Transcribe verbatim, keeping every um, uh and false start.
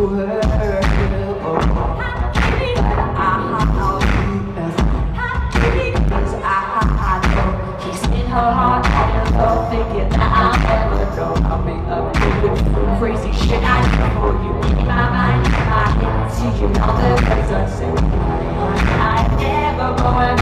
her. Oh, cause I, I know he's in her heart and love, thinking that I'll never go. I'll be up to crazy shit I do for you. In my mind, I can see you all the ways I say I never going